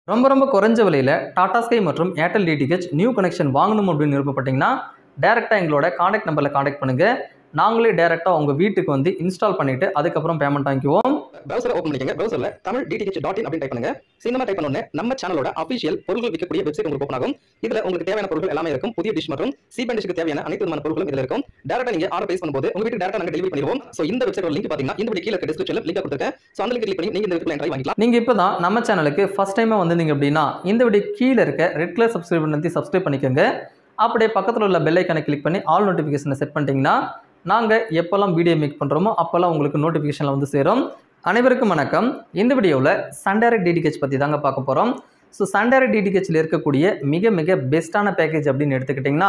ரொம்ப ரொம்ப குறைஞ்ச விலையில் டாடா ஸ்கை மற்றும் ஏர்டெல் டிடிஹெச் நியூ கனெக்ஷன் வாங்கணும் அப்படின்னு விருப்பப்பட்டீங்கன்னா டேரெக்டாக எங்களோட காண்டாக்ட் நம்பரில் காண்டாக்ட் பண்ணுங்கள். நாங்களே டேரெக்டாக உங்கள் வீட்டுக்கு வந்து இன்ஸ்டால் பண்ணிவிட்டு அதுக்கப்புறம் பேமெண்ட் வாங்கிக்குவோம். ப்ரௌசரை ஓப்பன் பண்ணிக்கங்க. ப்ரௌசரில் தமிழ் DTH.in அப்படின்னு டைப் பண்ணுங்க. சினிமா டைப் பண்ணோன்னே நம்ம சேனலோட அஃபிஷியல் பொருட்கள் விற்கக்கூடிய வெப்சைட் உங்களுக்கு ஓப்பன் ஆகும். இதில் உங்களுக்கு தேவையான பொருட்கள் எல்லாமே இருக்கும். புதிய டிஷ் மற்றும் சீப் அண்ட் டிஷ்க்கு தேவையான அனைத்து விதமான பொருட்களும் இதில் இருக்கும். டேரெக்டாக நீங்கள் ஆர்டர் பிளேஸ் பண்ணும்போது உங்கள் வீட்டுக்கு டேரெக்டாக நாங்கள் டெலிவரி பண்ணிடுவோம். ஸோ இந்த வெப்சைட்டோட லிங்க் பார்த்தீங்கன்னா இந்த கீழே இருக்க டிஸ்கிரிப்ஷனில் லிங்க் கொடுத்துருக்கேன். ஸோ அந்த லிங்க் கிளிக் பண்ணி நீங்கள் இந்த வீட்டில் என்ட்ரை வாங்கிக்கலாம். நீங்கள் இப்போ தான் நம்ம சேனலுக்கு ஃபஸ்ட் டைமாக வந்திருந்தீங்க அப்படின்னா இந்த வீடியோ கீழே இருக்க ரெட் கலர் சப்ஸ்கிரைப் பண்ணி சப்ஸ்கிரைப் பண்ணிக்கோங்க. அப்படியே பக்கத்தில் உள்ள பெல் ஐக்கானை கிளிக் பண்ணி ஆல் நோட்டிஃபிகேஷனை செட் பண்ணிட்டீங்கன்னா நாங்கள் எப்போல்லாம் வீடியோ மேக் பண்ணுறோமோ அப்போல்லாம் உங்களுக்கு நோட்டிஃபிகேஷனில் வந்து சேரும். அனைவருக்கும் வணக்கம். இந்த வீடியோவில் சன் டைரக்ட் டிடிஹெச் பற்றி தாங்க பார்க்க போகிறோம். ஸோ சன் டைரக்ட் டிடிஹெச்சில் இருக்கக்கூடிய மிக மிக பெஸ்ட்டான பேக்கேஜ் அப்படின்னு எடுத்துக்கிட்டிங்கன்னா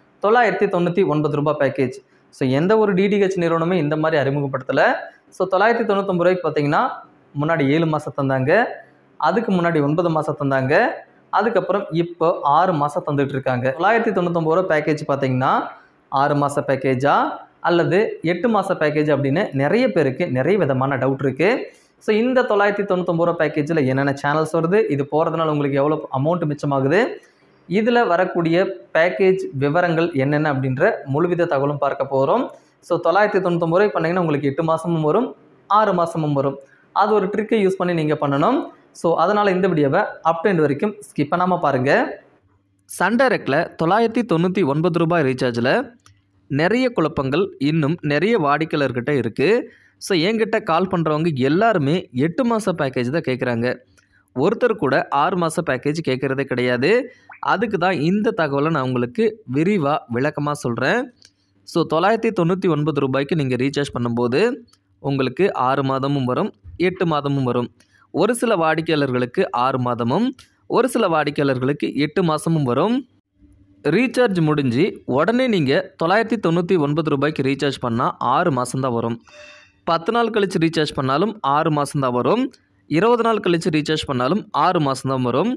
999 ரூபாய் பேக்கேஜ். ஸோ எந்த ஒரு டிடிஹெச் நிறுவனமே இந்த மாதிரி அறிமுகப்படுத்தலை. ஸோ 999 ரூபாய்க்கு பார்த்தீங்கன்னா முன்னாடி 7 மாதம் தந்தாங்க, அதுக்கு முன்னாடி 9 மாதம் தந்தாங்க, அதுக்கப்புறம் இப்போ 6 மாதம் தந்துட்டு இருக்காங்க. 999 ரூபா பேக்கேஜ் பார்த்தீங்கன்னா 6 மாத பேக்கேஜா அல்லது 8 மாத பேக்கேஜ் அப்படின்னு நிறைய பேருக்கு நிறைய விதமான டவுட் இருக்குது. ஸோ இந்த 999 ரூபா பேக்கேஜில் என்னென்ன சேனல்ஸ் வருது, இது போகிறதுனால உங்களுக்கு எவ்வளோ அமௌண்ட் மிச்சமாகுது, இதில் வரக்கூடிய பேக்கேஜ் விவரங்கள் என்னென்ன அப்படின்ற முழுவித தகவலும் பார்க்க போகிறோம். ஸோ 999 ரூபாய் பண்ணிங்கன்னா உங்களுக்கு 8 மாதமும் வரும், 6 மாதமும் வரும். அது ஒரு ட்ரிக்கை யூஸ் பண்ணி நீங்கள் பண்ணணும். ஸோ அதனால் இந்த வீடியோவை அப் டு எண்ட் வரைக்கும் ஸ்கிப் பண்ணாமல் பாருங்கள். சன் டைரக்டில் 999 ரூபாய் ரீசார்ஜில் நிறைய குழப்பங்கள் இன்னும் நிறைய வாடிக்கையாளர்கிட்ட இருக்குது. ஸோ என்கிட்ட கால் பண்ணுறவங்க எல்லாருமே 8 மாத பேக்கேஜ் தான் கேட்குறாங்க. ஒருத்தர் கூட 6 மாத பேக்கேஜ் கேட்குறதே கிடையாது. அதுக்கு தான் இந்த தகவலை நான் உங்களுக்கு விரிவாக விளக்கமாக சொல்கிறேன். ஸோ 999 ரூபாய்க்கு நீங்கள் ரீசார்ஜ் பண்ணும்போது உங்களுக்கு 6 மாதமும் வரும், 8 மாதமும் வரும். ஒரு சில வாடிக்கையாளர்களுக்கு 6 மாதமும், ஒரு சில வாடிக்கையாளர்களுக்கு 8 மாதமும் வரும். ரீசார்ஜ் முடிஞ்சு உடனே நீங்கள் 999 ரூபாய்க்கு ரீசார்ஜ் பண்ணால் 6 மாதம்தான் வரும். 10 நாள் கழித்து ரீசார்ஜ் பண்ணாலும் 6 மாதம்தான் வரும். 20 நாள் கழித்து ரீசார்ஜ் பண்ணாலும் 6 மாதம்தான் வரும்.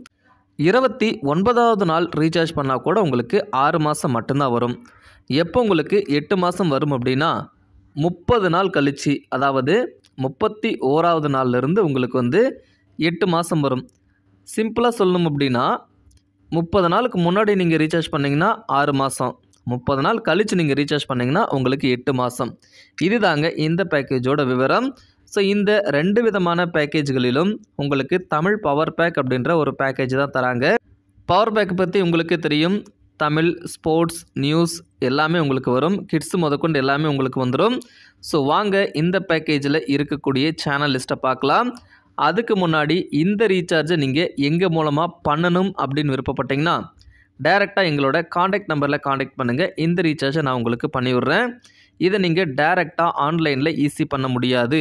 29வது நாள் ரீசார்ஜ் பண்ணால் கூட உங்களுக்கு 6 மாதம் மட்டும்தான் வரும். எப்போ உங்களுக்கு 8 மாதம் வரும் அப்படின்னா 30 நாள் கழித்து, அதாவது 31வது நாள்லேருந்து உங்களுக்கு வந்து 8 மாதம் வரும். சிம்பிளாக சொல்லணும் அப்படின்னா 30 நாளுக்கு முன்னாடி நீங்கள் ரீசார்ஜ் பண்ணிங்கன்னா 6 மாதம், 30 நாள் கழித்து நீங்கள் ரீசார்ஜ் பண்ணிங்கன்னா உங்களுக்கு 8 மாதம். இதுதாங்க இந்த பேக்கேஜோட விவரம். ஸோ இந்த 2 விதமான பேக்கேஜ்களிலும் உங்களுக்கு தமிழ் பவர் பேக் அப்படின்ற ஒரு பேக்கேஜ் தான் தராங்க. பவர் பேக் பற்றி உங்களுக்கு தெரியும். தமிழ், ஸ்போர்ட்ஸ், நியூஸ் எல்லாமே உங்களுக்கு வரும். கிட்ஸ் முதற்கொண்டு எல்லாமே உங்களுக்கு வந்துடும். ஸோ வாங்க இந்த பேக்கேஜில் இருக்கக்கூடிய சேனல் லிஸ்ட்டை பார்க்கலாம். அதுக்கு முன்னாடி இந்த ரீசார்ஜை நீங்கள் எங்கள் மூலமாக பண்ணணும் அப்படின்னு விருப்பப்பட்டீங்கன்னா டேரெக்டாக எங்களோட காண்டாக்ட் நம்பரில் காண்டாக்ட் பண்ணுங்கள். இந்த ரீசார்ஜை நான் உங்களுக்கு பண்ணிவிடுறேன். இதை நீங்கள் டேரெக்டாக ஆன்லைனில் ஈஸி பண்ண முடியாது.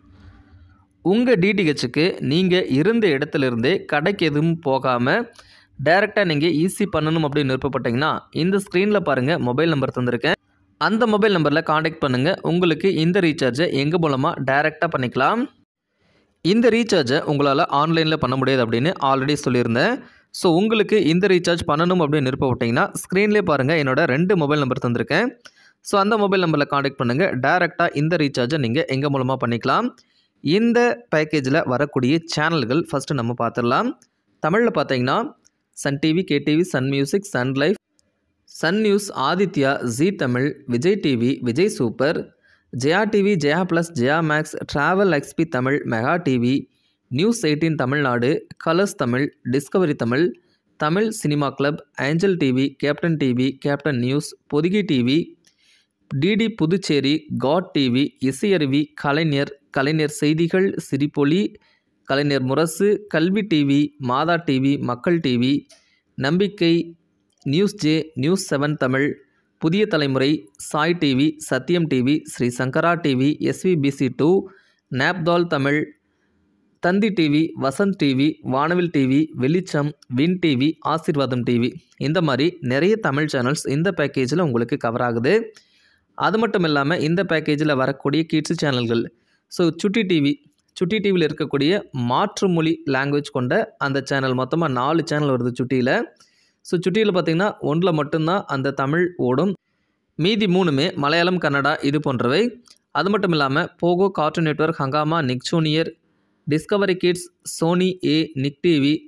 உங்கள் டிடிஹெச்சுக்கு நீங்கள் இருந்த இடத்துலேருந்தே கடைக்கு எதுவும் போகாமல் டேரெக்டாக நீங்கள் ஈஸி பண்ணணும் அப்படின்னு விருப்பப்பட்டீங்கன்னா இந்த ஸ்க்ரீனில் பாருங்கள் மொபைல் நம்பர் தந்திருக்கேன். அந்த மொபைல் நம்பரில் காண்டாக்ட் பண்ணுங்கள். உங்களுக்கு இந்த ரீசார்ஜை எங்கள் மூலமாக டேரெக்டாக பண்ணிக்கலாம். இந்த ரீசார்ஜை உங்களால் ஆன்லைனில் பண்ண முடியாது அப்படின்னு ஆல்ரெடி சொல்லியிருந்தேன். ஸோ உங்களுக்கு இந்த ரீசார்ஜ் பண்ணணும் அப்படின்னு விருப்பப்பட்டீங்கன்னா ஸ்க்ரீன்லேயே பாருங்கள் என்னோட 2 மொபைல் நம்பர் தந்திருக்கேன். ஸோ அந்த மொபைல் நம்பரில் காண்டாக்ட் பண்ணுங்கள். டேரெக்டாக இந்த ரீசார்ஜை நீங்கள் எங்கள் மூலமாக பண்ணிக்கலாம். இந்த பேக்கேஜில் வரக்கூடிய சேனல்கள் ஃபஸ்ட்டு நம்ம பார்த்துடலாம். தமிழில் பார்த்தீங்கன்னா Sun TV, KTV, Sun Music, Sun Life, Sun News, Aditya, Zee Tamil, Vijay TV, Vijay Super, Jaya TV, Jaya Plus, Jaya Max, Travel XP Tamil, Mega TV, News 18 Tamil Nadu, Colors Tamil, Discovery Tamil, Tamil Cinema Club, Angel TV, Captain TV, Captain News, Podhigai TV, DD Puducherry, God TV, Isaiaruvi, Kalaignar, Kalaignar செய்திகள், சிரிப்பொலி, கலைஞர் முரசு, கல்வி TV, மாதா TV, மக்கள் TV, நம்பிக்கை, news J, news 7 Tamil, Puthiya Thalaimurai, Sai TV, Sathyam TV, Sri Sankara TV, SVBC2, Naaptol Tamil, Thanthi TV, Vasanth TV, Vanavil TV, Velicham, Win TV, Aseervatham TV, இந்த மாதிரி நிறைய Tamil channels இந்த பேக்கேஜில் உங்களுக்கு cover ஆகுது. அது மட்டும் இல்லாமல் இந்த பேக்கேஜில் வரக்கூடிய கிட்ஸ் சேனல்கள், ஸோ சுட்டி டிவி, சுட்டி டிவியில் இருக்கக்கூடிய மாற்று மொழி லாங்குவேஜ் கொண்ட அந்த சேனல் மொத்தமாக 4 சேனல் வருது சுட்டியில். ஸோ சுட்டியில் பார்த்திங்கன்னா 1 மட்டும்தான் அந்த தமிழ் ஓடும், மீதி 3மே மலையாளம், கன்னடா இது போன்றவை. அது மட்டும் இல்லாமல் Pogo, Cartoon Network, Hungama, Nick Junior, Discovery Kids, Sony Yay, Nick TV,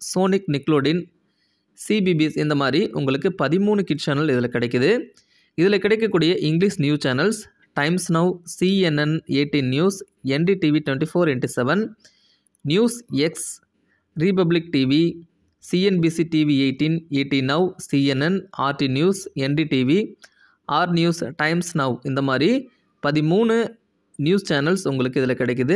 Sonic, Nickelodeon, CBeebies இந்த மாதிரி உங்களுக்கு 13 கிட் சேனல் இதில் கிடைக்குது. இதில் கிடைக்கக்கூடிய English news channels Times Now, CNN 18 News, NDTV 24/7, News X, Republic TV, CNBC TV 18, ET Now, CNN, RT News, NDTV, R News, Times Now இந்த மாதிரி 13 news channels உங்களுக்கு இதில் கிடைக்குது.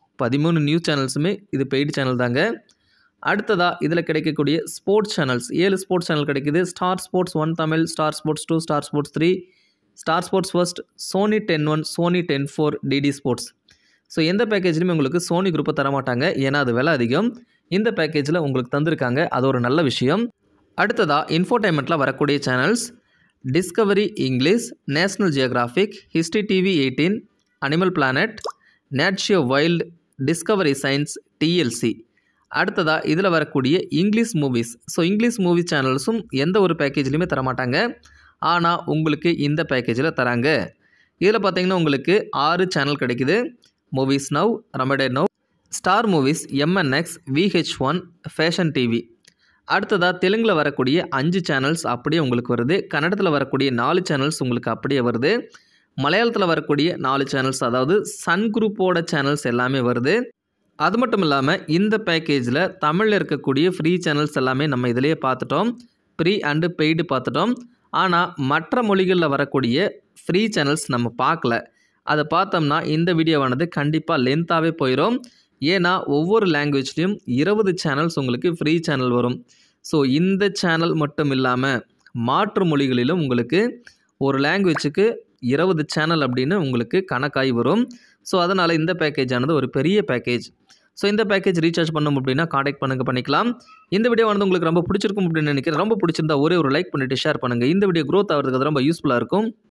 13 நியூஸ் சேனல்ஸுமே இது பெய்டு சேனல் தாங்க. அடுத்ததாக இதில் கிடைக்கக்கூடிய ஸ்போர்ட்ஸ் சேனல்ஸ் 7 ஸ்போர்ட்ஸ் சேனல் கிடைக்குது. Star Sports 1 Tamil, Star Sports 2, Star Sports 3, Star Sports First, Sony 10-1, Sony 10-4, DD Sports. So எந்த பேக்கேஜ்லையுமே உங்களுக்கு சோனி குரூப்பை தரமாட்டாங்க, ஏன்னா அது விலை அதிகம். இந்த பேக்கேஜில் உங்களுக்கு தந்திருக்காங்க, அது ஒரு நல்ல விஷயம். அடுத்ததாக இன்ஃபோடைன்மெண்ட்டில் வரக்கூடிய channels Discovery English, National Geographic, History TV 18, Animal Planet, Nat Geo Wild, Discovery Science, TLC. அடுத்ததாக இதில் வரக்கூடிய English movies. So English movie சேனல்ஸும் எந்த ஒரு பேக்கேஜ்லையுமே தரமாட்டாங்க, ஆனால் உங்களுக்கு இந்த பேக்கேஜில் தராங்க. இதில் பார்த்தீங்கன்னா உங்களுக்கு 6 சேனல் கிடைக்குது. Movies Now, Romedy Now, Star Movies, MNX, VH1, Fashion TV. அடுத்ததாக தெலுங்கில் வரக்கூடிய 5 சேனல்ஸ் அப்படியே உங்களுக்கு வருது. கன்னடத்தில் வரக்கூடிய 4 சேனல்ஸ் உங்களுக்கு அப்படியே வருது. மலையாளத்தில் வரக்கூடிய 4 சேனல்ஸ், அதாவது சன் குரூப்போட சேனல்ஸ் எல்லாமே வருது. அது மட்டும் இல்லாமல் இந்த பேக்கேஜில் தமிழில் இருக்கக்கூடிய ஃப்ரீ சேனல்ஸ் எல்லாமே நம்ம இதிலேயே பார்த்துட்டோம். ப்ரீ அண்டு பெய்டு பார்த்துட்டோம். ஆனால் மற்ற மொழிகளில் வரக்கூடிய ஃப்ரீ சேனல்ஸ் நம்ம பார்க்கல. அதை பார்த்தோம்னா இந்த வீடியோவானது கண்டிப்பாக லென்த்தாகவே போயிடும். ஏன்னா ஒவ்வொரு லாங்குவேஜ்லேயும் 20 சேனல்ஸ் உங்களுக்கு ஃப்ரீ சேனல் வரும். ஸோ இந்த சேனல் மட்டும் இல்லாமல் மாற்று மொழிகளிலும் உங்களுக்கு ஒரு லாங்குவேஜுக்கு 20 சேனல் அப்படின்னு உங்களுக்கு கணக்காய் வரும். ஸோ அதனால் இந்த பேக்கேஜ் ஆனது ஒரு பெரிய பேக்கேஜ். ஸோ இந்த பேக்கேஜ் ரீசார்ஜ் பண்ணணும் அப்படின்னா காண்டாக்ட் பண்ணிக்கலாம். இந்த வீடியோ வந்து உங்களுக்கு ரொம்ப பிடிச்சிருக்கும் அப்படின்னு நினைக்கிறேன். ரொம்ப பிடிச்சிருந்தா ஒரே ஒரு லைக் பண்ணிவிட்டு ஷேர் பண்ணுங்கள். இந்த வீடியோ க்ரோத் ஆகிறதுக்கு அது ரொம்ப யூஸ்ஃபுல்லாக இருக்கும்.